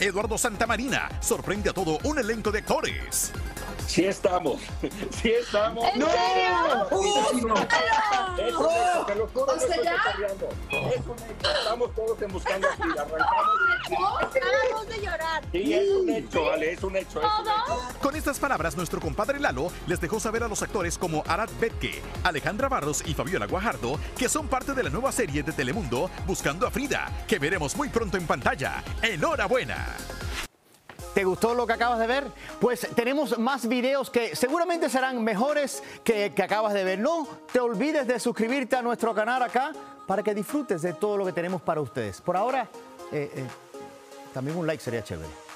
Eduardo Santamarina sorprende a todo un elenco de actores. Sí estamos. Sí estamos. ¿En serio? Es un hecho, te lo juro, no estoy cotorreando. Es un hecho. Estamos todos en Buscando a Frida. Arrancamos. Acabamos de llorar. Sí, es un hecho, vale, es un hecho. Es un hecho. Con estas palabras, nuestro compadre Lalo les dejó saber a los actores como Arad Betke, Alejandra Barros y Fabiola Guajardo que son parte de la nueva serie de Telemundo Buscando a Frida, que veremos muy pronto en pantalla. ¡Enhorabuena! ¿Te gustó lo que acabas de ver? Pues tenemos más videos que seguramente serán mejores que acabas de ver. No te olvides de suscribirte a nuestro canal acá para que disfrutes de todo lo que tenemos para ustedes. Por ahora, también un like sería chévere.